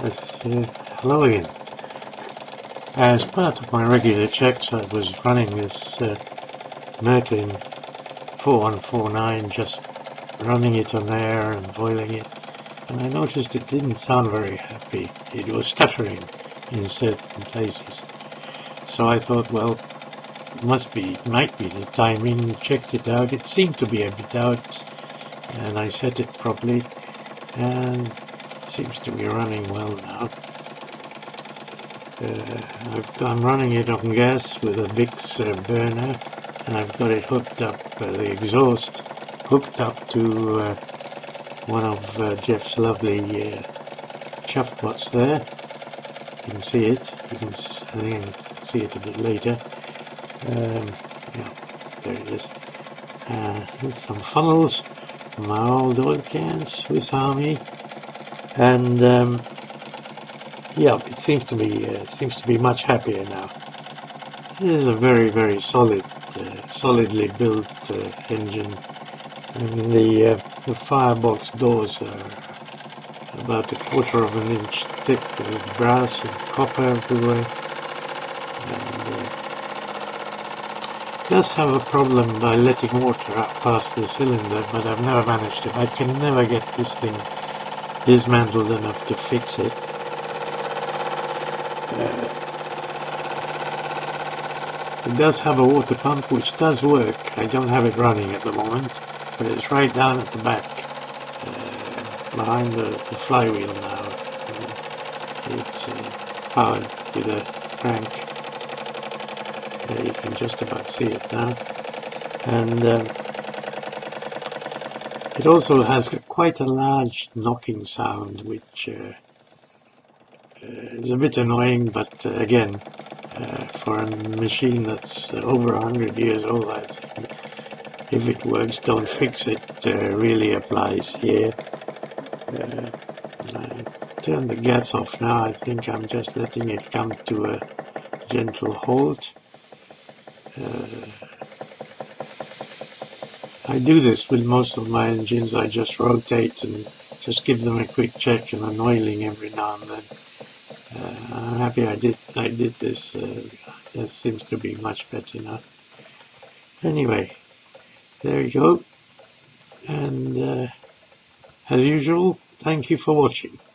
Hello again. As part of my regular checks, I was running this Märklin 4149, just running it on air and boiling it, and I noticed it didn't sound very happy. It was stuttering in certain places. So I thought, well, might be the timing. Checked it out. It seemed to be a bit out, and I set it properly, and it seems to be running well now. I'm running it on gas with a Bix burner, and I've got it hooked up, the exhaust hooked up to one of Jeff's lovely chuff pots there. You can see it. I think you can see it a bit later. Yeah, there it is. Some funnels, my old oil cans, Swiss Army, and yeah, it seems to be much happier now. It is a very solidly built engine, and the firebox doors are about 1/4 of an inch thick with brass and copper everywhere. And it does have a problem by letting water out past the cylinder, but I've never managed it. I can never get this thing dismantled enough to fix it. It does have a water pump which does work. I don't have it running at the moment, but it's right down at the back, behind the flywheel now. It's powered with a crank. You can just about see it now. And it also has quite a large knocking sound, which is a bit annoying, but again, for a machine that's over 100 years old, I think if it works, don't fix it really applies here. Turn the gas off now. I think I'm just letting it come to a gentle halt. I do this with most of my engines. I just rotate and just give them a quick check and an oiling every now and then. I'm happy I did this. It seems to be much better now. Anyway, there you go. And as usual, thank you for watching.